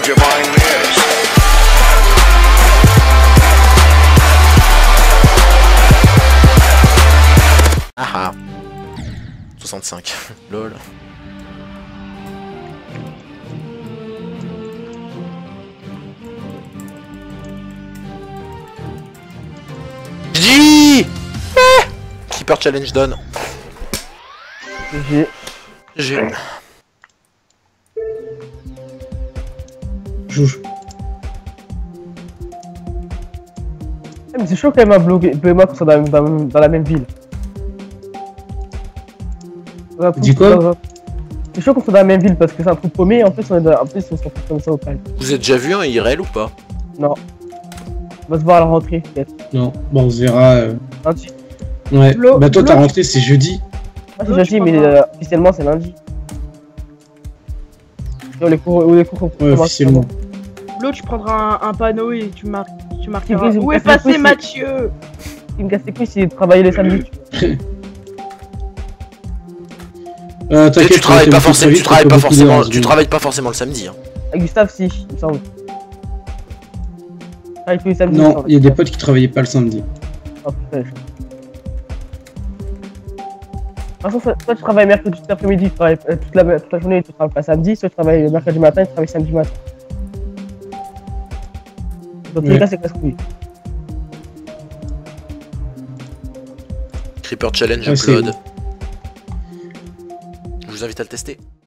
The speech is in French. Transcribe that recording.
you find this? Ah ah. 65. Lol. GG. Keeper challenge done. GG. Jouge. Mais c'est chaud quand même à bloquer qu'on soit dans la même ville. Dis quoi? C'est chaud qu'on soit dans la même ville parce que c'est un truc paumé et en plus on s'en fout comme ça au calme. Vous êtes déjà vu un IRL ou pas? Non. On va se voir à la rentrée peut-être. Non, bon on se verra. Lundi. Ouais. Flo, Bah toi ta Flo, rentrée c'est jeudi. Moi c'est jeudi mais officiellement c'est lundi. Et les cours Ouais, officiellement. L'autre, tu prendras un panneau et tu marqueras. Oui, Où est parce que passé c'est- Mathieu? Il me casse les couilles c'est de travailler les samedis. T'inquiète, Tu travailles pas forcément, tu travailles pas forcément le samedi. Hein. Avec Gustave si, il me semble. Avec tous les samedis. Non, il y a des potes qui travaillaient pas le samedi. Oh putain. De toute façon, soit tu travailles mercredi tout l'après-midi, tu travailles toute la journée, tu travailles pas samedi, soit tu travailles le mercredi matin, tu travailles samedi matin. Dans tous les Ouais. cas, c'est casse-couille. Creeper challenge Ouais, c'est upload. bon. Je vous invite à le tester.